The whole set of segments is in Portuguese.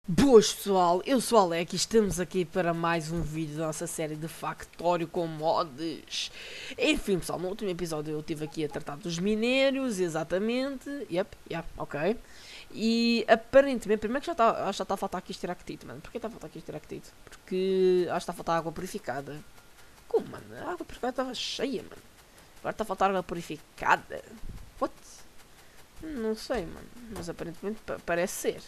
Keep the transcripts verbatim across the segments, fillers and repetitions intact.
Boas pessoal, eu sou o Alec e estamos aqui para mais um vídeo da nossa série de Factório com mods. Enfim pessoal, no último episódio eu estive aqui a tratar dos minérios, exatamente. Yep, yep, ok. E aparentemente, primeiro que já está já está a faltar aqui estiractite, mano. Porquê está a faltar aqui estiractite? Porque acho que está a faltar água purificada. Como, mano? A água purificada estava cheia, mano. Agora está a faltar água purificada. What? Não sei, mano. Mas aparentemente parece ser.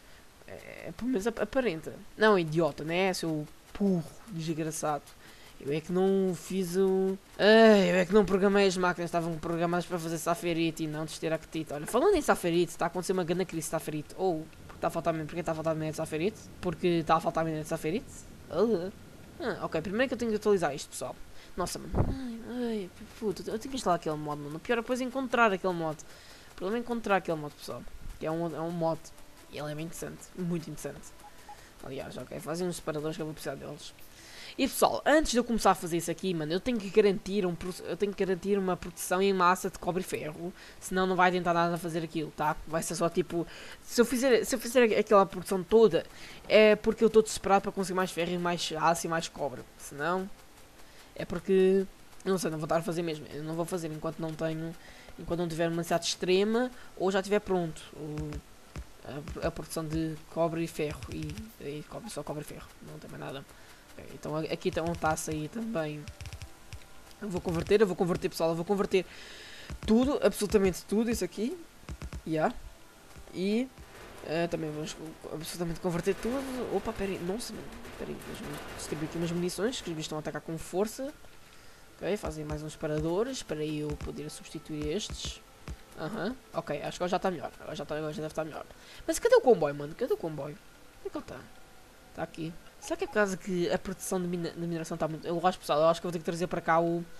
É, pelo menos aparenta. Não, idiota, né? Seu burro desgraçado. Eu é que não fiz o. Ai, eu é que não programei as máquinas, estavam programadas para fazer saferite e não testiractite. Olha, falando em saferite, está a acontecer uma grande crise de saferite. Ou, porque está a faltar porque está a faltar minério de saferite? Porque está a faltar minério de saferite? Uh. Ah, ok, primeiro que eu tenho que atualizar isto, pessoal. Nossa, mano. Ai, ai, puta, eu tenho que instalar aquele mod, mano. O pior é depois encontrar aquele mod. O problema é encontrar aquele mod, pessoal. Que é um, é um mod. E ele é bem interessante, muito interessante. Aliás, ok, fazem uns separadores que eu vou precisar deles. E pessoal, antes de eu começar a fazer isso aqui, mano, eu tenho que garantir, um, eu tenho que garantir uma proteção em massa de cobre e ferro. Senão não vai adiantar nada a fazer aquilo, tá? Vai ser só tipo... Se eu fizer, se eu fizer aquela produção toda, é porque eu estou desesperado para conseguir mais ferro e mais aço e mais cobre. Senão, é porque... Não sei, não vou estar a fazer mesmo. Eu não vou fazer enquanto não tenho... Enquanto não tiver uma necessidade extrema ou já estiver pronto. O, A, a produção de cobre e ferro e, e cobre, só cobre e ferro, não tem mais nada. Okay, então aqui está um taça aí também. Eu vou converter, eu vou converter pessoal, eu vou converter tudo, absolutamente tudo isso aqui. Yeah. E uh, também vamos absolutamente converter tudo. Opa, peraí, nossa, peraí, deixa-me distribuir aqui umas munições que estão a atacar com força. Ok, fazem mais uns paradores para eu poder substituir estes. Aham, uhum. Ok, acho que agora já está melhor. Agora já, tá, agora já deve estar melhor. Mas cadê o comboio, mano? Cadê o comboio? Onde é que ele está? Está aqui. Será que é por causa que a produção de, mina, de mineração está muito... Eu acho, pessoal, eu acho que eu vou ter que trazer para cá o...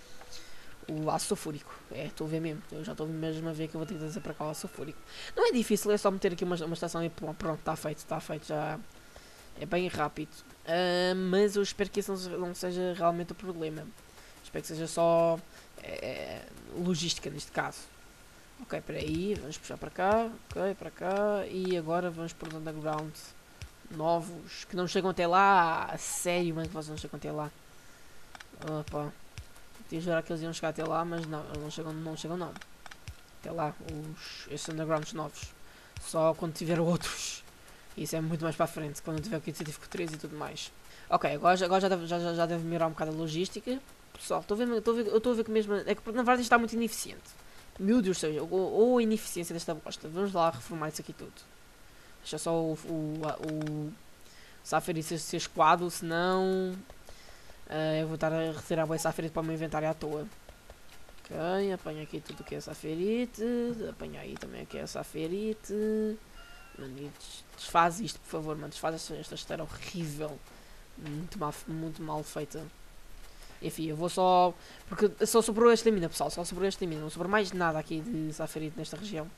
O aço sulfúrico. É, estou a ver mesmo. Eu já estou mesmo a ver que eu vou ter que trazer para cá o aço sulfúrico. Não é difícil, é só meter aqui uma, uma estação e pronto, está feito. Está feito, já... É bem rápido. Uh, mas eu espero que isso não, não seja realmente o problema. Espero que seja só... É, logística, neste caso. Ok, peraí, vamos puxar para cá, ok, para cá, e agora vamos por underground novos, que não chegam até lá, a sério, mano, que vocês não chegam até lá. Opa, tinha jurar que eles iam chegar até lá, mas não, eles não chegam, não chegam não. Até lá, os, esses undergrounds novos, só quando tiver outros, isso é muito mais para a frente, quando tiver o kit científico três e tudo mais. Ok, agora, agora já, deve, já, já, já deve melhorar um bocado a logística. Pessoal, estou a ver, estou a ver, eu estou a ver que mesmo, é que na verdade está muito ineficiente. Meu Deus do céu, ou, ou a ineficiência desta bosta. Vamos lá reformar isso aqui tudo. Deixa só o, o, o saferite ser escoado, senão uh, eu vou estar a retirar o saferite para o meu inventário à toa. Ok, apanha aqui tudo que é saferite. Apanha aí também o que é saferite. Mano, desfaz isto, por favor, mano. Desfaz esta, esta esteira horrível. Muito mal, muito mal feita. Enfim, eu vou só... Porque só sobrou esta mina, pessoal. Só sobrou esta mina. Não sobrou mais nada aqui de saferite nesta região.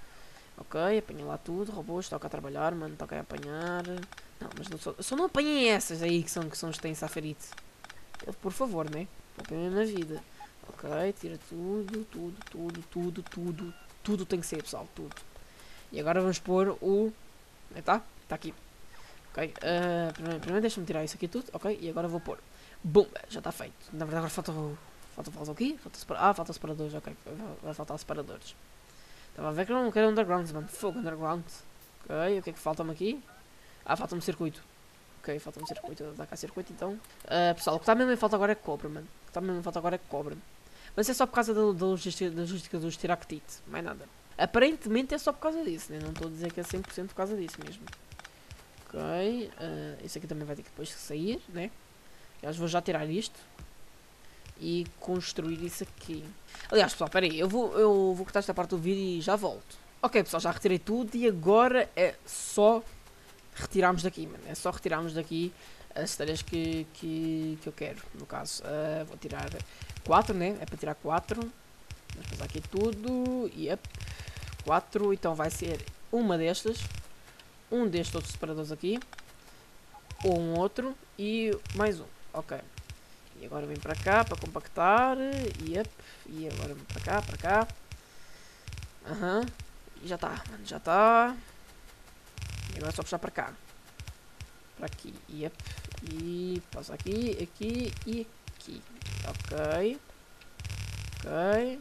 Ok, apanha lá tudo. Robôs, toca a trabalhar, mano. Toca a apanhar. Não, mas não só... Só não apanhem essas aí que são, que são os que têm saferite. Por favor, né? Apanhem na vida. Ok, tira tudo, tudo, tudo, tudo, tudo. Tudo tem que ser, pessoal. Tudo. E agora vamos pôr o... Está? Está aqui. Ok. Uh, primeiro primeiro deixa-me tirar isso aqui tudo. Ok, e agora vou pôr... Bum, já está feito. Na verdade agora falta o... Falta, falta o quê? Falta separa... Ah, falta separadores, ok. Vai faltar separadores. Estava a ver que eu não quero undergrounds, mano. Fogo, underground. Ok, o que é que falta-me aqui? Ah, falta-me circuito. Ok, falta-me circuito. Dá cá circuito então. Uh, pessoal, o que está mesmo em falta agora é cobre, mano. O que está mesmo em falta agora é cobre. Mas é só por causa da, da, logística, da logística dos tiractite. Mais nada. Aparentemente é só por causa disso, né? Não estou a dizer que é cem por cento por causa disso mesmo. Ok. Uh, isso aqui também vai ter que depois sair, né? Aliás, vou já tirar isto e construir isso aqui. Aliás, pessoal, espera aí, eu vou, eu vou cortar esta parte do vídeo e já volto. Ok, pessoal, já retirei tudo e agora é só retirarmos daqui, mano. É só retirarmos daqui as tareas que, que, que eu quero, no caso. Uh, vou tirar quatro, né? É para tirar quatro. Vamos passar aqui tudo. Yep. quatro, então vai ser uma destas. Um destes outros separadores aqui. Ou um outro e mais um. Ok. E agora vem para cá para compactar. Yep. E agora vem para cá, para cá. Aham. Uhum. E já está, mano. Já está. E agora é só puxar para cá. para aqui. Yep. E passa aqui, aqui e aqui. Ok. Ok.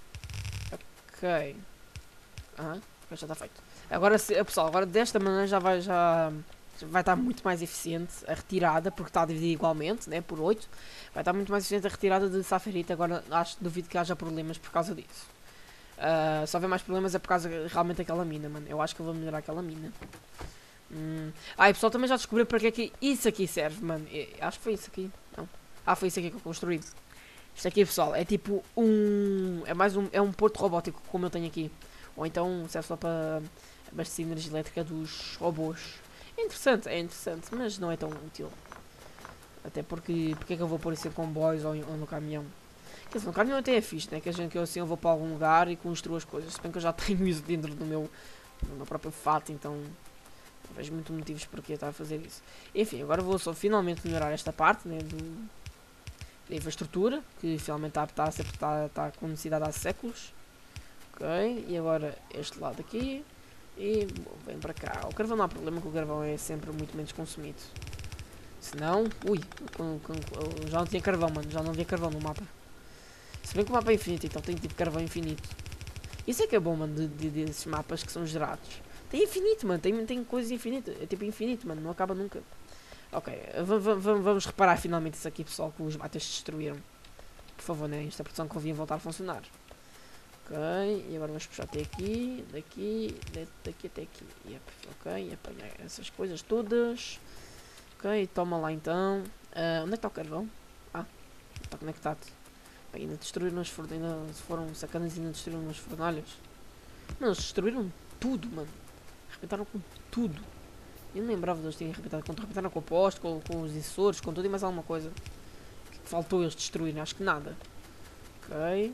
Ok. Aham, já está feito. Agora, se, pessoal, agora desta maneira já vai, já, vai estar muito mais eficiente a retirada, porque está a dividir igualmente, né, por oito. Vai estar muito mais eficiente a retirada de Saferite. Agora acho, duvido que haja problemas por causa disso. Uh, se houver mais problemas é por causa realmente daquela mina, mano. Eu acho que eu vou melhorar aquela mina. Hum. Ah, e pessoal também já descobriu para que é que isso aqui serve, mano. Eu, acho que foi isso aqui. Não. Ah, foi isso aqui que eu construí. Isto aqui, pessoal, é tipo um... É mais um... É um porto robótico, como eu tenho aqui. Ou então serve só para abastecer a energia elétrica dos robôs. É interessante, é interessante, mas não é tão útil. Até porque... Porque é que eu vou pôr isso em comboios ou, ou no caminhão? Quer dizer, no caminhão até é fixe, né? Que a gente que eu assim eu vou para algum lugar e construo as coisas. Se bem que eu já tenho isso dentro do meu... Do meu próprio fato, então... Não vejo muito motivos porque eu estar a fazer isso. Enfim, agora vou só finalmente melhorar esta parte, né? Do... Da infraestrutura, que finalmente está, está, está, está com necessidade há séculos. Ok, e agora este lado aqui. E vem para cá. O carvão não há problema, que o carvão é sempre muito menos consumido. Se não, ui, com, com, com, já não tinha carvão, mano. Já não havia carvão no mapa. Se bem que o mapa é infinito, então tem tipo carvão infinito. Isso é que é bom, mano, de, de, desses mapas que são gerados. Tem infinito, mano. Tem, tem coisas infinitas. É tipo infinito, mano. Não acaba nunca. Ok, vamos reparar finalmente isso aqui, pessoal, que os bates destruíram. Por favor, né? Esta produção convinha voltar a funcionar. Ok, e agora vamos puxar até aqui, daqui, daqui até aqui. Yep, ok, e apanhar essas coisas todas. Ok, toma lá então. Uh, onde é que está o carvão? Ah, está conectado. Bem, ainda destruíram as fornalhas, ainda foram sacanas e ainda destruíram as fornalhas. Mano, eles destruíram tudo, mano. Arrebentaram com tudo. Eu não lembrava de eles terem arrebentado. Quando arrebentaram com o poste, com, com os sensores, com tudo e mais alguma coisa. O que faltou eles destruírem? Acho que nada. Ok.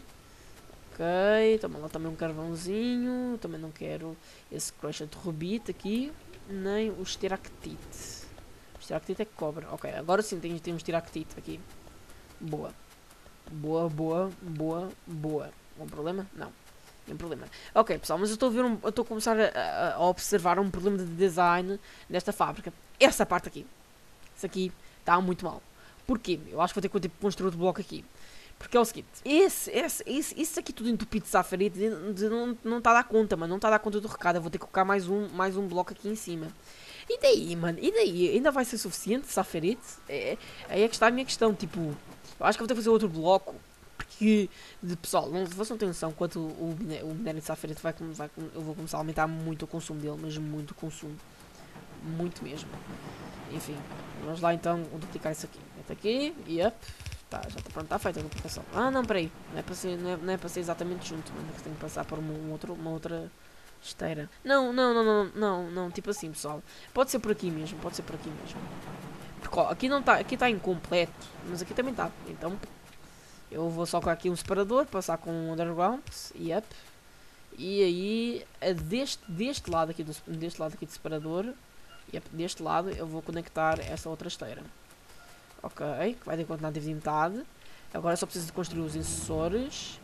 Ok. Toma lá também um carvãozinho. Também não quero esse crusher de rubite aqui. Nem o esteractite. O esteractite é cobra. Ok, agora sim temos, temos esteractite aqui. Boa. Boa, boa, boa, boa. Algum problema? Não. Nenhum problema. Ok, pessoal, mas eu estou a ver um, eu estou a começar a, a observar um problema de design nesta fábrica. Essa parte aqui. Isso aqui está muito mal. Porquê? Eu acho que vou ter que tipo, construir outro bloco aqui. Porque é o seguinte, esse, esse, esse, isso aqui tudo entupido de safarite não, não está a dar conta, mano. Não está a dar conta do recado. Eu vou ter que colocar mais um, mais um bloco aqui em cima. E daí, mano? E daí? Ainda vai ser suficiente safarite? É, aí é que está a minha questão. Tipo, eu acho que vou ter que fazer outro bloco. Que, de, pessoal, não, vocês não têm noção quanto o, o, o minério de safarite vai, vai, eu vou começar a aumentar muito o consumo dele, mas muito o consumo, muito mesmo. Enfim, vamos lá então duplicar isso aqui. Mete aqui e up, tá, já está pronto, está feita a duplicação. Ah não, peraí, não é para ser, não é, não é para ser exatamente junto, mano, que tenho que passar por um, um outro, uma outra esteira. Não, não, não, não, não, não, tipo assim, pessoal, pode ser por aqui mesmo, pode ser por aqui mesmo. Porque ó, aqui não está, aqui está incompleto, mas aqui também está, então... Eu vou só colocar aqui um separador, passar com um underground, yep. E aí, deste, deste lado aqui do deste lado aqui do separador, yep, deste lado eu vou conectar essa outra esteira. Ok, vai ter que continuar a dividir metade. Agora só preciso de construir os incisores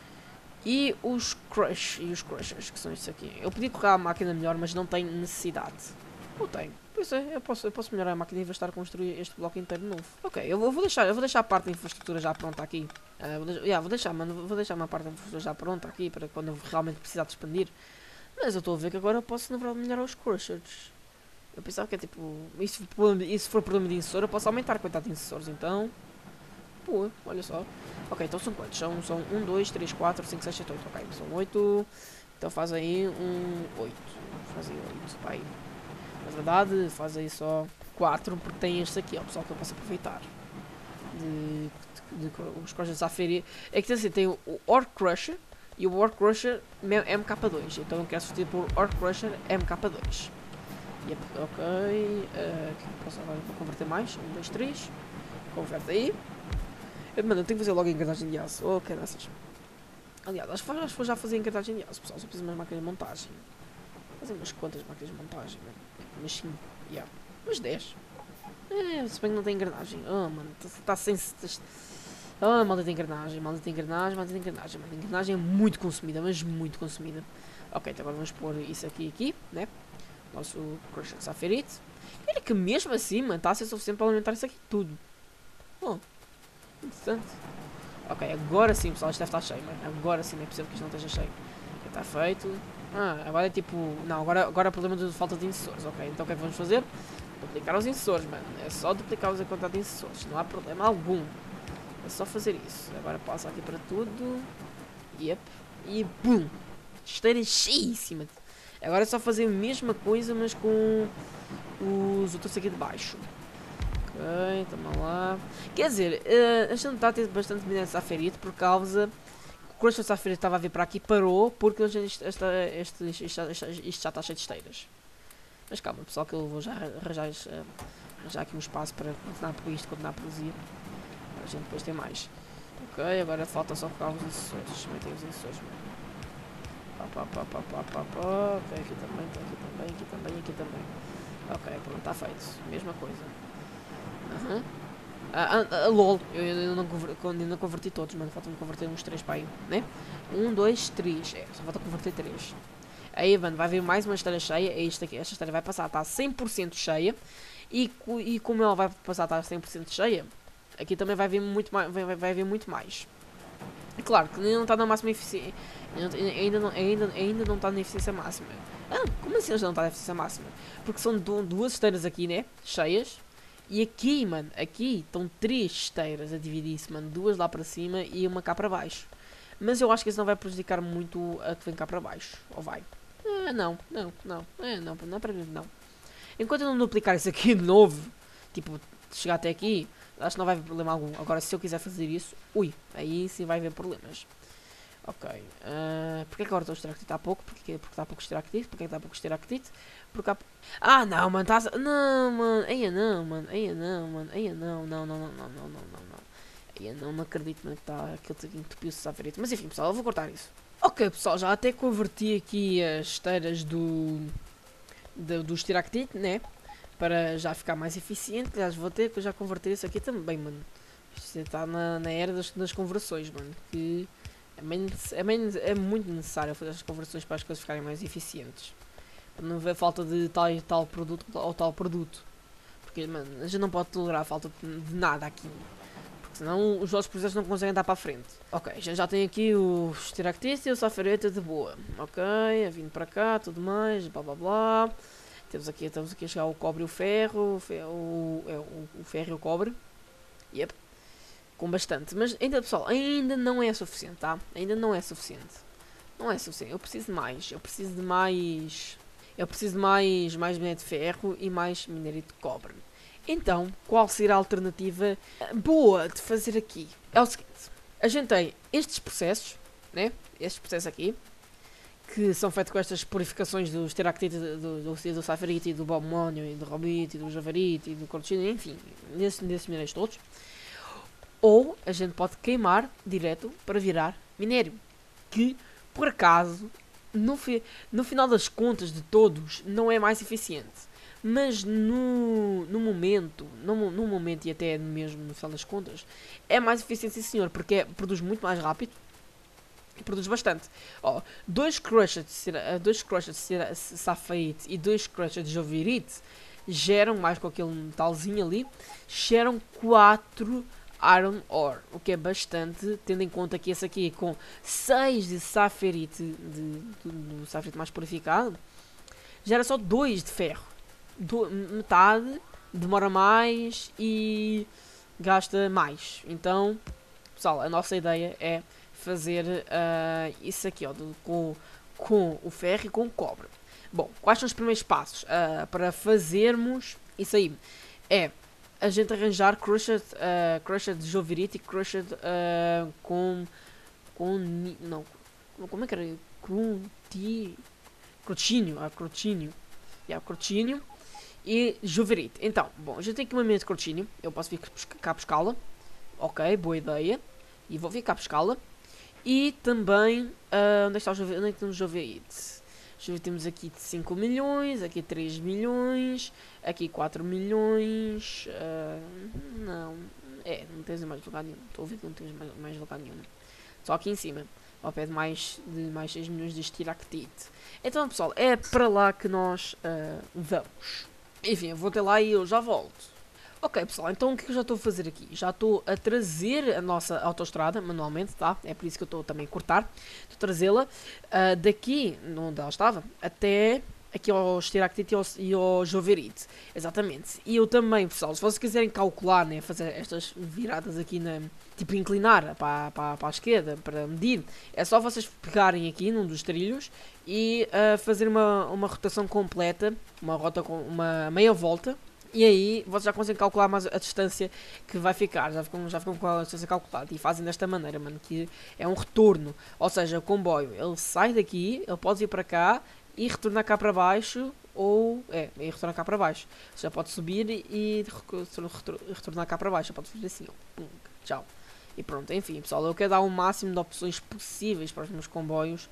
e os crush e os crushers, que são estes aqui. Eu podia colocar a máquina melhor, mas não tenho necessidade. Não tenho. Pois é, eu posso, eu posso melhorar a máquina e vai estar a construir este bloco inteiro de novo. Ok, eu vou, eu vou deixar, eu vou deixar a parte da infraestrutura já pronta aqui. Uh, vou, deixar, yeah, vou deixar, mano, vou deixar uma parte da infraestrutura já pronta aqui para quando eu realmente precisar de expandir. Mas eu estou a ver que agora eu posso na verdade melhorar os crushers. Eu pensava que é tipo, e se for, e se for problema de incisor, eu posso aumentar a quantidade de incisores, então... Pô, olha só. Ok, então são quantos? São, são um, dois, três, quatro, cinco, seis, sete, oito. Ok, são oito. Então faz aí um oito. Faz aí oito, vai. Na verdade, faz aí só quatro, porque tem este aqui, ó, pessoal, que eu posso aproveitar. De, de, de os crushers de safarite. É que assim, tem o, o Ore Crusher e o Ore Crusher M K dois. Então eu quero substituir por Ore Crusher M K dois. Yep, ok. Uh, posso agora vou converter mais? um, dois, três. Converte aí. Eu, mano, eu tenho que fazer logo a engrenagem de aço. Oh, que dessas. Aliás, acho que vou já fazer a engrenagem de aço, pessoal. Só preciso de umas máquinas de montagem. Fazer umas quantas máquinas de montagem, mano? Umas cinco, yeah. Umas dez. É, se bem que não tem engrenagem. Oh, mano, está sem... Oh, maldita engrenagem, maldita engrenagem, maldita engrenagem. Maldita engrenagem é muito consumida, mas muito consumida. Ok, então agora vamos pôr isso aqui aqui, né? Nosso crusher de safarite. Olha que que mesmo assim, mano, está a ser suficiente para alimentar isso aqui tudo. Oh, interessante. Ok, agora sim, pessoal, isto deve estar cheio, mano. Agora sim, não é possível que isto não esteja cheio. Já está feito. Ah, agora é tipo... Não, agora, agora é o problema de falta de incisores, ok? Então o que é que vamos fazer? Duplicar os incisores, mano. É só duplicar a quantidade de incisores, não há problema algum. É só fazer isso. Agora passa aqui para tudo. Yep. E BUM! Esteira cheíssima. Agora é só fazer a mesma coisa, mas com os outros aqui de baixo. Ok, toma lá. Quer dizer, uh, a gente está a ter bastante minério de saferite por causa que o Crush Saferite estava a vir para aqui e parou porque isto, esta, este, isto, isto, isto, isto já está cheio de esteiras. Mas calma, pessoal, que eu vou já arranjar, uh, arranjar aqui um espaço para continuar por isto, continuar a produzir. Para a gente depois ter mais. Ok, agora falta só colocar os incisores. Meter os incisores, mano. Pá, pá, pá, pá, pá, pá, pá. Ok, aqui também, aqui também, aqui também, aqui também. Ok, pronto, está feito. Mesma coisa. Uhum. Ah, ah, ah, lol, eu ainda não, converti, não converti todos, mano. Falta-me converter uns três para aí, né? um, dois, três. É, só falta converter três. Aí, mano, vai vir mais uma esteira cheia. Esta, aqui, esta esteira vai passar a estar cem por cento cheia. E, e como ela vai passar a estar cem por cento cheia, aqui também vai vir muito mais. Vai, vai vir muito mais. É claro que ainda não está na máxima eficiência. Ainda não, ainda, ainda não está na eficiência máxima. Ah, como assim ainda não está na eficiência máxima? Porque são duas esteiras aqui, né? Cheias. E aqui, mano, aqui estão três esteiras a dividir-se, mano. Duas lá para cima e uma cá para baixo. Mas eu acho que isso não vai prejudicar muito a que vem cá para baixo. Ou vai? Ah, não, não, não. É, não, não é para mim, não. Enquanto eu não duplicar isso aqui de novo, tipo, chegar até aqui, acho que não vai haver problema algum. Agora, se eu quiser fazer isso, ui, aí sim vai haver problemas. Ok. Uh, Porquê que agora estou a extractite há pouco? Porquê? Porque está pouco extractite? Porquê que está pouco extractite? Porque há... Ah, não, mano, estás... Não, mano, eia não, mano, eia não, mano, eia não, não, não, não, não, não, não, não, não. Eia não, não acredito, mano, que está aquele entupiu-se de saferite. Mas enfim, pessoal, eu vou cortar isso. Ok, pessoal, já até converti aqui as esteiras do... do, do extractite, né? Para já ficar mais eficiente. Aliás, vou ter que já converter isso aqui também, mano. Isto está na, na era das, das conversões, mano, que... É, bem, é, bem, é muito necessário fazer as conversões para as coisas ficarem mais eficientes. Para não haver falta de tal e tal produto ou tal produto. Porque, mano, a gente não pode tolerar a falta de nada aqui. Porque senão os nossos processos não conseguem dar para a frente. Ok, a gente já tem aqui o extractista e o safareta de boa. Ok, vindo para cá, tudo mais, blá blá blá. Temos aqui, estamos aqui a chegar o cobre e o ferro. O, ferro, o, é, o, o ferro e o cobre. Yep. Com bastante, mas ainda, pessoal, ainda não é suficiente, tá? Ainda não é suficiente. Não é suficiente, eu preciso de mais, eu preciso de mais... Eu preciso de mais, mais minério de ferro e mais minério de cobre. Então, qual será a alternativa boa de fazer aqui? É o seguinte, a gente tem estes processos, né? Estes processos aqui, que são feitos com estas purificações do esteractite, do, do, do, do safarite, do balmônio, e do robite, do javarite, do cortino, enfim, nesses, nesses minérios todos. Ou a gente pode queimar direto para virar minério. Que, por acaso, no, fi no final das contas de todos, não é mais eficiente. Mas no, no momento, no, no momento e até mesmo no final das contas, é mais eficiente, sim senhor, porque é, produz muito mais rápido. E produz bastante. Ó, dois crushed dois crushed safarite e dois crushed jovirite geram, mais com aquele metalzinho ali, geram quatro Iron Ore, o que é bastante, tendo em conta que esse aqui com seis de safarite, de, do safarite mais purificado, gera só dois de ferro. Do, metade demora mais e gasta mais. Então, pessoal, a nossa ideia é fazer uh, isso aqui, ó, do, com, com o ferro e com o cobre. Bom, quais são os primeiros passos uh, para fazermos isso aí? É a gente arranjar crushed, uh, crushed jovirite e crushed uh, com, com, não, como é que era? Crunti, crotínio, ah, crotínio, yeah, crotínio e jovirite. Então, bom, a gente tem aqui uma mina de crotínio, eu posso vir cá buscá-la, ok, boa ideia, e vou vir cá buscá-la, e também, uh, onde é que está o jovirite? Onde é que tem o jovirite? Temos aqui cinco milhões, aqui três milhões, aqui quatro milhões, uh, não, é, não tens mais lugar nenhum, estou a ver que não tens mais, mais lugar nenhum, só aqui em cima, ao pé de mais, de mais seis milhões de estiractite. Então pessoal, é para lá que nós uh, vamos. Enfim, eu vou até lá e eu já volto. Ok, pessoal, então o que é que eu já estou a fazer aqui? Já estou a trazer a nossa autoestrada manualmente, tá? É por isso que eu estou também a cortar. Estou a trazê-la uh, daqui, onde ela estava, até aqui ao Estiractite e ao, e ao Joverite. Exatamente. E eu também, pessoal, se vocês quiserem calcular, né, fazer estas viradas aqui, na, tipo inclinar para, para, para a esquerda, para medir, é só vocês pegarem aqui num dos trilhos e uh, fazer uma, uma rotação completa, uma rota com uma meia volta. E aí vocês já conseguem calcular mais a distância que vai ficar, já ficam, já ficam com a distância calculada e fazem desta maneira, mano, que é um retorno, ou seja, o comboio, ele sai daqui, ele pode ir para cá e retornar cá para baixo, ou, é, e retornar cá para baixo, já pode subir e retornar cá para baixo, pode fazer assim, ó, pum, tchau, e pronto, enfim pessoal, eu quero dar o máximo de opções possíveis para os meus comboios.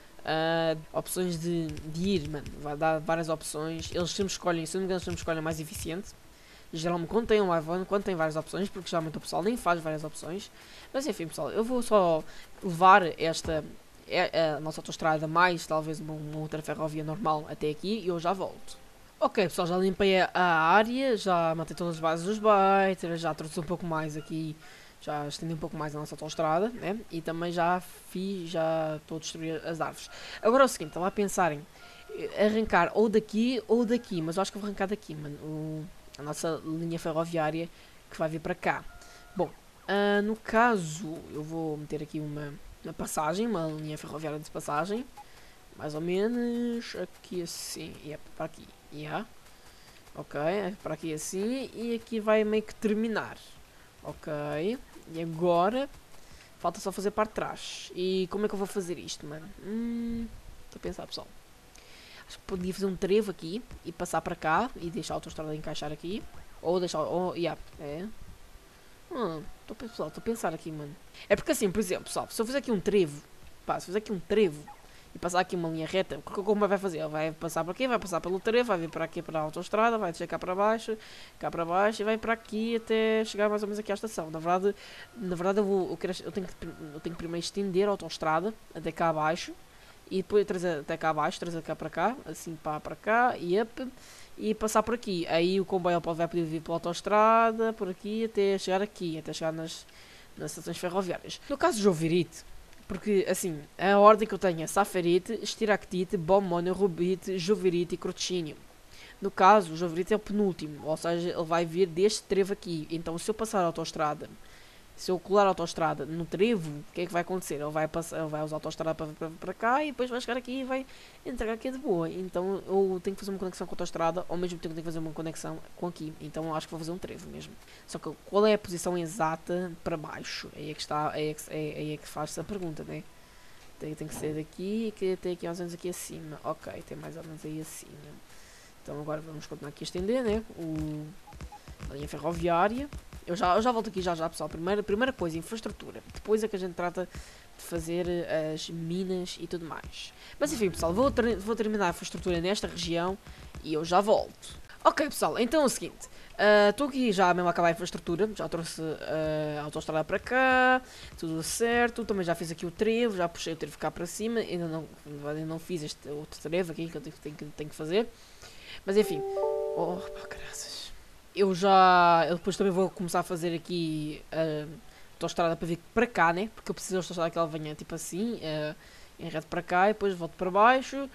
Uh, opções de, de ir, mano, vai dar várias opções. Eles sempre escolhem, se não me engano, sempre escolhem a mais eficiente. Geralmente, quando tem um iPhone, quando tem várias opções, porque geralmente o pessoal nem faz várias opções. Mas enfim, pessoal, eu vou só levar esta a, a nossa autoestrada, mais talvez uma, uma outra ferrovia normal até aqui e eu já volto. Ok, pessoal, já limpei a, a área, já matei todas as bases dos baiters, já trouxe um pouco mais aqui. Já estendi um pouco mais a nossa autoestrada, né? E também já fiz, já estou a destruir as árvores. Agora é o seguinte, estava a pensar em arrancar ou daqui ou daqui, mas eu acho que vou arrancar daqui, mano. O, a nossa linha ferroviária que vai vir para cá. Bom, uh, no caso, eu vou meter aqui uma, uma passagem, uma linha ferroviária de passagem. Mais ou menos aqui assim, e é para aqui, yeah. Ok, é para aqui assim, e aqui vai meio que terminar. Ok, e agora falta só fazer parte de trás. E como é que eu vou fazer isto, mano? Hum, estou a pensar, pessoal. Acho que podia fazer um trevo aqui e passar para cá e deixar a autoestrada encaixar aqui. Ou deixar, ou, yeah, é. Hum, tô, pessoal, estou a pensar aqui, mano. É porque assim, por exemplo, pessoal, se eu fizer aqui um trevo, pá, se eu fizer aqui um trevo e passar aqui uma linha reta, o que o comboio vai fazer? Ele vai passar por aqui, vai passar pelo trevo, vai vir para aqui para a autoestrada, vai descer cá para baixo, cá para baixo e vai para aqui até chegar mais ou menos aqui à estação. Na verdade, na verdade eu, vou, eu, quero, eu, tenho, que, eu tenho que primeiro estender a autoestrada até cá abaixo e depois trazer até cá abaixo, trazer cá para cá, assim para, para cá e up, e passar por aqui. Aí o comboio pode, vai poder vir pela autoestrada, por aqui, até chegar aqui, até chegar nas, nas estações ferroviárias. No caso do Joverite, porque, assim, a ordem que eu tenho é Safarite, Estiractite, Bomone, Rubite, Joverite e Crocínio. No caso, o Joverite é o penúltimo, ou seja, ele vai vir deste trevo aqui. Então, se eu passar a autoestrada, se eu colar a autoestrada no trevo, o que é que vai acontecer? Ele vai, passar, ele vai usar a autoestrada para, para, para cá e depois vai chegar aqui e vai entrar aqui de boa. Então, eu tenho que fazer uma conexão com a autoestrada, ao mesmo tempo tenho que fazer uma conexão com aqui. Então, eu acho que vou fazer um trevo mesmo. Só que qual é a posição exata para baixo? Aí é que está, aí é que, aí é que faz a pergunta, né? Tem, tem que ser daqui e que tem aqui mais ou menos aqui acima. Ok, tem mais ou menos aí acima. Então, agora vamos continuar aqui a estender, né? O, a linha ferroviária. Eu já, eu já volto aqui já já, pessoal. Primeira, primeira coisa, infraestrutura. Depois é que a gente trata de fazer as minas e tudo mais. Mas enfim, pessoal, vou, ter, vou terminar a infraestrutura nesta região e eu já volto. Ok, pessoal, então é o seguinte. Estou uh, aqui já mesmo a acabar a infraestrutura. Já trouxe uh, a autoestrada para cá. Tudo certo. Também já fiz aqui o trevo. Já puxei o trevo cá para cima. Ainda não, ainda não fiz este outro trevo aqui que eu tenho, tenho, tenho que fazer. Mas enfim. Oh, pá, graças. Eu já, eu depois também vou começar a fazer aqui a uh, autoestrada para vir para cá, né? Porque eu preciso da autoestrada que ela venha tipo assim, uh, em reto para cá e depois volto para baixo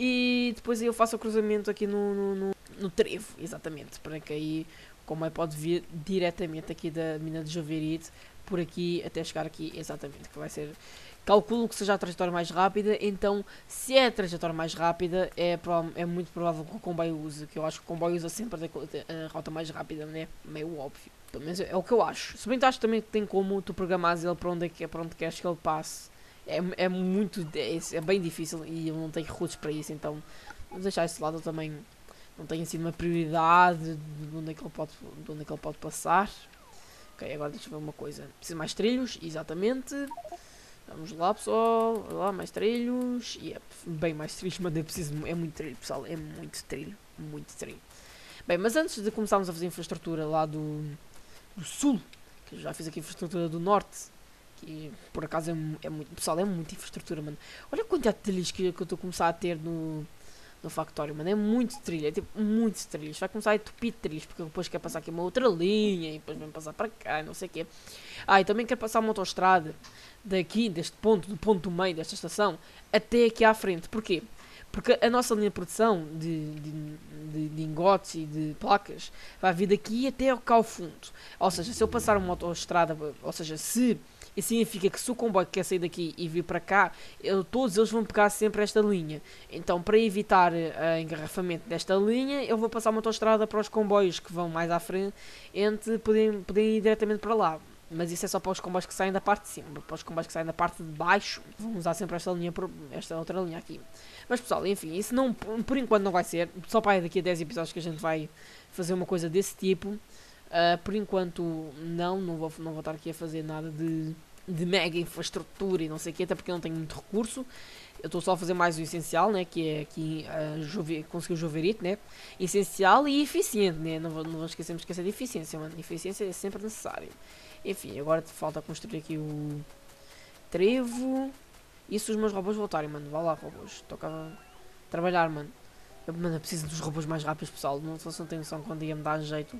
e depois eu faço o cruzamento aqui no, no, no, no trevo, exatamente, para que aí o comboio pode vir diretamente aqui da mina de Joverite por aqui até chegar aqui, exatamente, que vai ser... Calculo que seja a trajetória mais rápida, então se é a trajetória mais rápida, é, é muito provável que o comboio use, que eu acho que o comboio usa sempre a, a rota mais rápida, né? Meio óbvio. Pelo menos é o que eu acho. Se bem que acho também que tem como tu programares ele para onde, é que, para onde queres que ele passe. É, é muito, é, é bem difícil e eu não tenho recursos para isso, então vamos deixar esse lado, eu também não tenho assim uma prioridade de onde é que ele pode, de onde é que ele pode passar. Ok, agora deixa eu ver uma coisa. Preciso mais trilhos, exatamente. Vamos lá, pessoal. Vamos lá, mais trilhos. E é bem mais trilhos, mas é preciso. É muito trilho, pessoal. É muito trilho. Muito trilho. Bem, mas antes de começarmos a fazer infraestrutura lá do, do sul, que eu já fiz aqui infraestrutura do norte, que por acaso é, é muito. Pessoal, é muita infraestrutura, mano. Olha a quantidade de trilhos que, que eu estou a começar a ter no, no no Factório, mano. É muito trilha, é tipo muitos trilhos. Vai começar a entupir trilhos, porque depois quer passar aqui uma outra linha, e depois vem passar para cá, não sei o quê. Ah, e também quer passar uma autoestrada daqui, deste ponto, do ponto do meio desta estação, até aqui à frente. Porquê? Porque a nossa linha de produção de, de, de, de ingotes e de placas vai vir daqui até ao cá ao fundo. Ou seja, se eu passar uma autoestrada, ou seja, se isso significa que se o comboio quer sair daqui e vir para cá, eu, todos eles vão pegar sempre esta linha. Então, para evitar uh, engarrafamento desta linha, eu vou passar uma autoestrada para os comboios que vão mais à frente, entre poderem, poderem ir diretamente para lá. Mas isso é só para os comboios que saem da parte de cima. Para os comboios que saem da parte de baixo, vão usar sempre esta linha, esta outra linha aqui. Mas pessoal, enfim, isso não, por enquanto não vai ser. Só para daqui a dez episódios que a gente vai fazer uma coisa desse tipo. Uh, por enquanto não, não vou, não vou estar aqui a fazer nada de, de mega infraestrutura e não sei o que, até porque eu não tenho muito recurso. Eu estou só a fazer mais o essencial, né, que é aqui uh, conseguir o Joverite, né, essencial e eficiente, né, não, não esquecemos de esquecer de eficiência, mano, eficiência é sempre necessária. Enfim, agora falta construir aqui o trevo. E se os meus robôs voltarem, mano, vá lá, robôs, toca a trabalhar, mano. Eu, mano, eu preciso dos robôs mais rápidos, pessoal, não, se não tenho noção quando ia me dar jeito.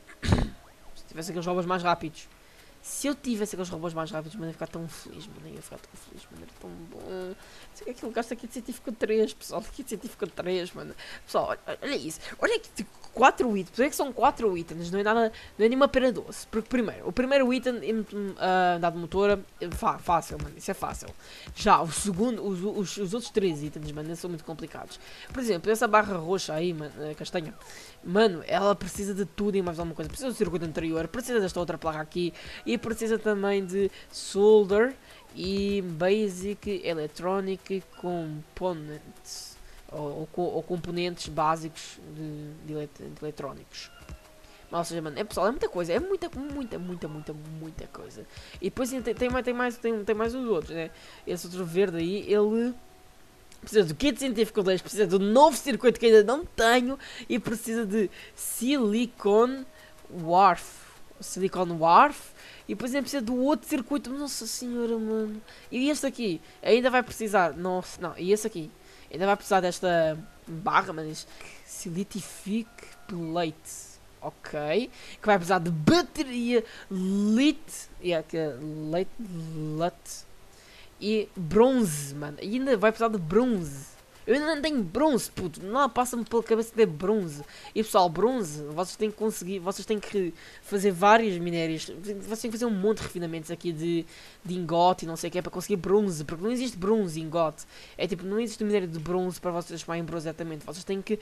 Se tivesse aqueles robôs mais rápidos. Se eu tivesse aqueles robôs mais rápidos, mano, eu ia ficar tão feliz, mano, eu ia ficar tão feliz, mano, era tão bom. Sei que aquilo gasta aqui de científico três, pessoal, aqui de científico três, mano. Pessoal, olha, olha isso, olha aqui, quatro itens, por que são quatro itens, não é nada, não é nenhuma pena doce. Porque primeiro, o primeiro item, uh, dado motora, fácil, mano, isso é fácil. Já, o segundo, os, os, os outros três itens, mano, são muito complicados. Por exemplo, essa barra roxa aí, mano, castanha, mano, ela precisa de tudo e mais alguma coisa. Precisa do circuito anterior, precisa desta outra placa aqui, e precisa também de solder e basic electronic components. Ou, ou, ou componentes básicos de, de, elet de eletrónicos. Ou seja, mano, é pessoal, é muita coisa, é muita, muita, muita, muita, muita coisa. E depois tem, tem, mais, tem, mais, tem, tem mais os outros, né? Esse outro verde aí, ele precisa do kit científico dois, precisa do novo circuito que ainda não tenho e precisa de silicon wharf. Silicon wharf. E depois ainda precisa do outro circuito. Nossa senhora, mano. E este aqui ainda vai precisar. Nossa, não, e esse aqui ainda vai precisar desta barra, mas silicific plate. Ok. Que vai precisar de bateria lit. Yeah, que é lit, lit. E bronze, mano. E ainda vai precisar de bronze. Eu ainda não tenho bronze, puto. Não, passa-me pela cabeça ter bronze. E pessoal, bronze, vocês têm que conseguir, vocês têm que fazer vários minérios. Vocês têm que fazer um monte de refinamentos aqui de, de engote e não sei o que é para conseguir bronze. Porque não existe bronze em engote. É tipo, não existe minério de bronze para vocês transformarem em bronze exatamente. Vocês têm que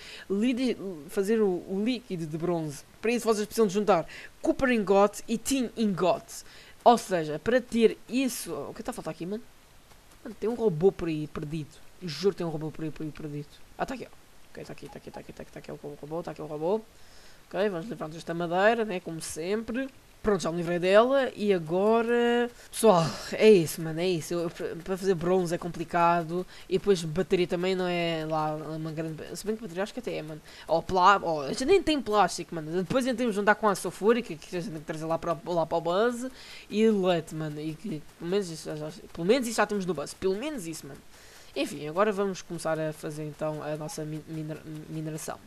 fazer o, o líquido de bronze. Para isso vocês precisam de juntar copper ingot e tin ingot. Ou seja, para ter isso... O que está a faltar aqui, mano? Mano, tem um robô por aí perdido. Juro que tem um robô por aí, por aí perdido. Ah, está aqui, ó. Ok, está aqui, está aqui, está aqui, está aqui, está aqui o robô, está aqui o robô. Ok, vamos livrar-nos desta madeira, né, como sempre. Pronto, já me livrei dela. E agora... Pessoal, é isso, mano, é isso. Eu, para fazer bronze é complicado. E depois bateria também não é lá uma grande... Se bem que bateria acho que até é, mano. Ó, plá... oh, a gente nem tem plástico, mano. Depois a gente temos de juntar com a sulfúrica, que a gente tem que trazer lá para, lá para o buzz. E leite, mano. E que, pelo menos isso já, pelo menos isso já temos no buzz. Pelo menos isso, mano. Enfim, agora vamos começar a fazer então a nossa minera mineração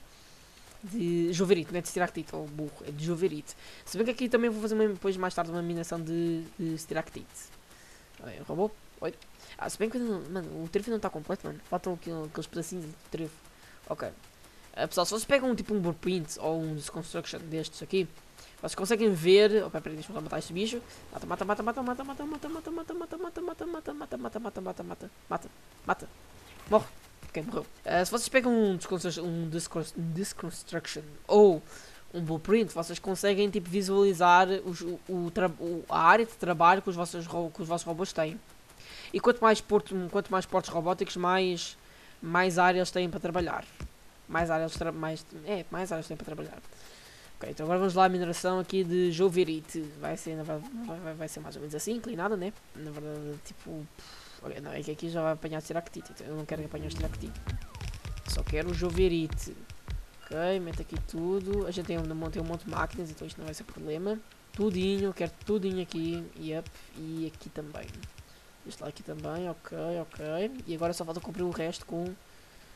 de Joverite, não é de Stiractite, ou burro, é de Joverite. Se bem que aqui também vou fazer uma, depois mais tarde uma mineração de, de Stiractite. Olha, robô, oi. Ah, se bem que mano, o trevo não está completo, mano. Faltam aqueles pedacinhos de trevo. Ok. Uh, pessoal, se vocês pegam tipo um blueprint ou um Construction destes aqui, vocês conseguem ver. Opa, peraí, deixa eu matar este bicho. Mata, mata, mata, mata, mata, mata, mata, mata, mata, mata, mata, mata, mata, mata, mata, mata, mata, mata, mata, mata. Morre. Ok, morreu. Se vocês pegam um um Disconstruction ou um Blueprint, vocês conseguem tipo visualizar os, o, o, a área de trabalho que os vossos, que os vossos robôs têm. E quanto mais, porto, quanto mais portos robóticos, mais, mais áreas têm para trabalhar. Mais áreas, mais, é, mais áreas têm para trabalhar. Ok, então agora vamos lá a mineração aqui de Joverite. Vai ser, vai, vai, vai ser mais ou menos assim, inclinada, né? Na verdade, tipo... Okay, não, é que aqui já vai apanhar Stiractite, então eu não quero apanhar Stiractite. Só quero o Joverite. Ok, mete aqui tudo. A gente tem um, tem um monte de máquinas, então isto não vai ser problema. Tudinho, quero tudinho aqui. Yep, e aqui também. Isto lá aqui também, ok, ok. E agora só falta cumprir o resto com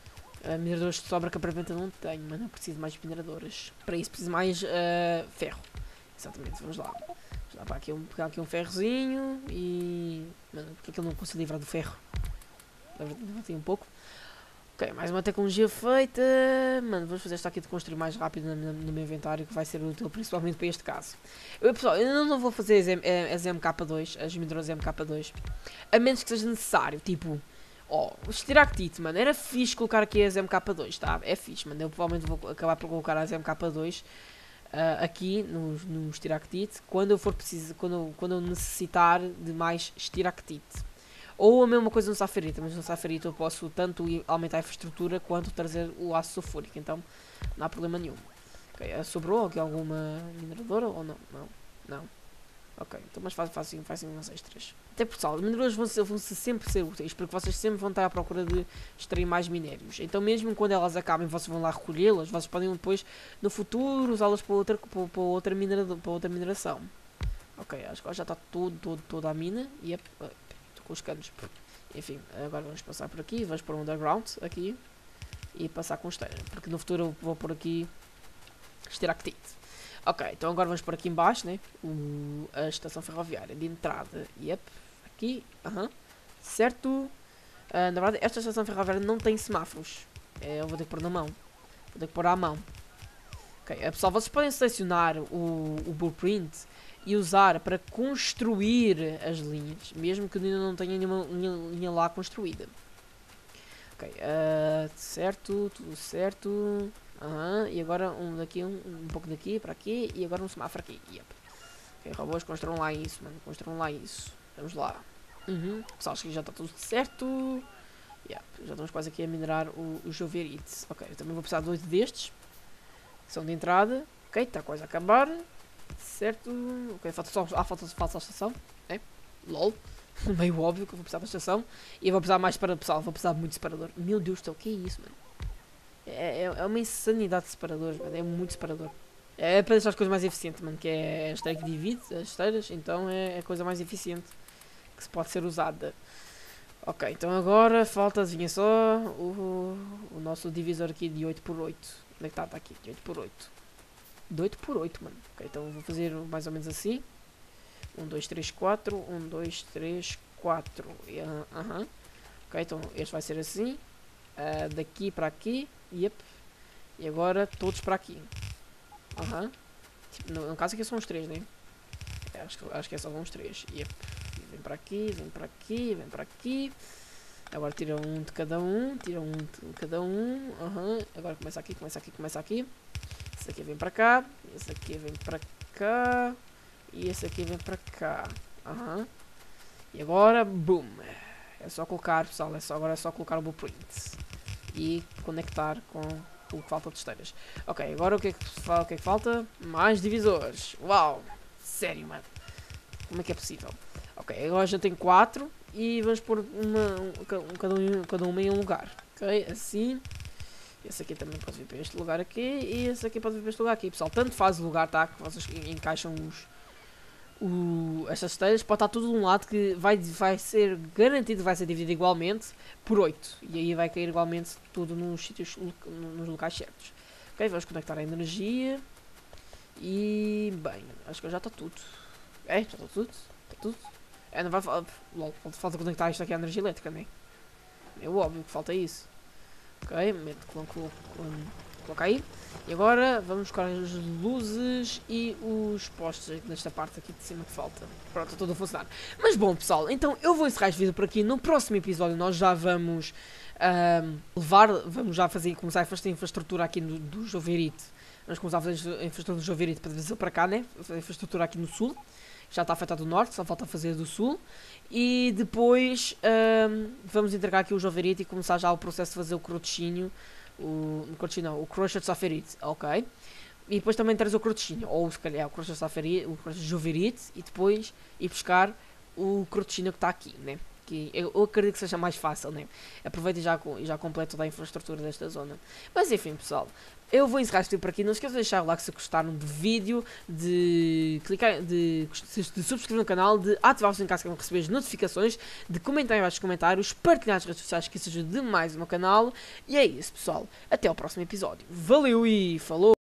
Uh, mineradores de sobra que aparentemente eu não tenho, mas não preciso de mais mineradoras. Para isso preciso mais uh, ferro. Exatamente, vamos lá. Vamos lá para aqui um, pegar aqui um ferrozinho e... Mano, porque é que eu não consigo livrar do ferro? Levantei um pouco. Ok, mais uma tecnologia feita. Mano, vamos fazer esta aqui de construir mais rápido no, no meu inventário, que vai ser útil principalmente para este caso. Eu, pessoal, eu não vou fazer as, M, as M K dois, as mineradoras M K dois, a menos que seja necessário, tipo... Ó, oh, os Tiractite, mano, era fixe colocar aqui as M K dois, tá? É fixe, mano, eu provavelmente vou acabar por colocar as M K dois uh, aqui nos, nos Tiractite quando eu for preciso, quando eu, quando eu necessitar de mais Tiractite. Ou a mesma coisa no Safarita, mas no Safarita eu posso tanto aumentar a infraestrutura quanto trazer o aço sulfúrico, então não há problema nenhum. Ok, sobrou aqui alguma mineradora ou não? Não, não. Ok, então mas fazem faz, faz, umas extras. Até pessoal, os mineradores vão, ser, vão ser sempre ser úteis, porque vocês sempre vão estar à procura de extrair mais minérios. Então mesmo quando elas acabem, vocês vão lá recolhê-las, vocês podem depois, no futuro, usá-las para outra, para, para, outra para outra mineração. Ok, acho que já está tudo, tudo, toda a mina. E yep, estou com os canos. Enfim, agora vamos passar por aqui, vamos para o underground, aqui. E passar com esteira, porque no futuro eu vou por aqui Steractite. Ok, então agora vamos por aqui em baixo, né? O, a estação ferroviária de entrada. Yep, aqui, aham. Uh-huh. Certo. Uh, na verdade, esta estação ferroviária não tem semáforos. É, eu vou ter que pôr na mão. Vou ter que pôr à mão. Ok, uh, pessoal, vocês podem selecionar o, o blueprint e usar para construir as linhas, mesmo que ainda não tenha nenhuma linha, linha lá construída. Ok, uh, certo, tudo certo. Uhum, e agora um daqui, um, um pouco daqui para aqui e agora um semáforo aqui. Yep. Ok, robôs, construam lá isso, mano. Construam lá isso. Vamos lá. Uhum. Pessoal, acho que já está tudo certo. Yep. Já estamos quase aqui a minerar o, o Joverite. Ok, eu também vou precisar de oito destes. Que são de entrada. Ok, está quase a acabar. Certo. Ok, falta só, ah, falta, falta a estação. É? LOL. Meio óbvio que eu vou precisar da estação. E eu vou precisar mais para pessoal. Vou precisar muito de separador. Meu Deus do céu, o que é isso, mano? É, é uma insanidade de separadores, mano. É muito separador. É para deixar as coisas mais eficientes, mano. Que é a esteira que divide as esteiras. Então é a coisa mais eficiente que se pode ser usada. Ok, então agora falta, adivinha só, o, o nosso divisor aqui de oito por oito. Onde é que está? Está aqui, de oito por oito. De oito por oito, mano. Ok, então vou fazer mais ou menos assim. um, dois, três, quatro. um, dois, três, quatro. Aham. Uh-huh. Ok, então este vai ser assim. Uh, daqui para aqui. Yep. E agora todos para aqui. Aham. Uhum. Tipo, no, no caso aqui são os três, né? É, acho, que, acho que é só uns três. Yep. Vem para aqui, vem para aqui, vem para aqui. Agora tira um de cada um, tira um de cada um. Aham. Uhum. Agora começa aqui, começa aqui, começa aqui. Esse aqui vem para cá. Esse aqui vem para cá. E esse aqui vem para cá. Aham. Uhum. E agora, boom. É só colocar, pessoal, é só, agora é só colocar o blueprint. E conectar com o que falta de esteiras. Ok, agora o que é que, o que, é que falta? Mais divisores. Uau! Sério, mano. Como é que é possível? Ok, agora já tenho quatro. E vamos pôr uma, um, cada, um, cada uma em um lugar. Ok, assim. Esse aqui também pode vir para este lugar aqui. E esse aqui pode vir para este lugar aqui. Pessoal, tanto faz o lugar, tá? Que vocês encaixam os... O, estas esteiras, pode estar tudo de um lado que vai, vai ser garantido, vai ser dividido igualmente por oito. E aí vai cair igualmente tudo nos sítios, nos locais certos. Ok, vamos conectar a energia. E bem, acho que já está tudo. É, já está tudo. Está tudo. É, não vai falta, falta conectar isto aqui à energia elétrica, né? É óbvio que falta isso. Ok, meto, coloco, coloca aí. E agora vamos buscar as luzes e os postes nesta parte aqui de cima que falta. Pronto, está tudo a funcionar. Mas bom, pessoal, então eu vou encerrar este vídeo por aqui. No próximo episódio nós já vamos um, levar, vamos já fazer, começar a fazer a infraestrutura aqui do, do Joverite. Vamos começar a fazer a infraestrutura do Joverite para trazer para cá, né? A infraestrutura aqui no sul. Já está feita do norte, só falta fazer do sul. E depois um, vamos entregar aqui o Joverite e começar já o processo de fazer o crochinho. O, o não, o Crusher de Safarite, ok. E depois também traz o Crochinho, ou se calhar o Crusher de Safarite, o Crusher de Joverite, e depois ir buscar o Crochinho que está aqui, né? Que eu, eu acredito que seja mais fácil, né? Aproveita e já, já completa toda a infraestrutura desta zona. Mas enfim, pessoal, eu vou encerrar este vídeo por aqui. Não se esqueçam de deixar o like se gostaram do vídeo, de clicar, de, de subscrever no canal, de ativar o sininho caso queiram receber as notificações, de comentar em vários comentários, partilhar nas redes sociais, que isso ajuda demais o meu canal. E é isso, pessoal. Até ao próximo episódio. Valeu e falou!